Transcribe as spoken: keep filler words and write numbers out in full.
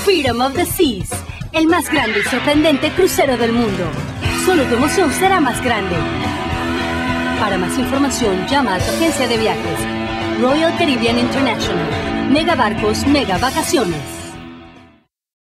Freedom of the Seas, el más grande y sorprendente crucero del mundo. Solo tu emoción será más grande. Para más información, llama a tu agencia de viajes. Royal Caribbean International. Mega Barcos, Mega Vacaciones.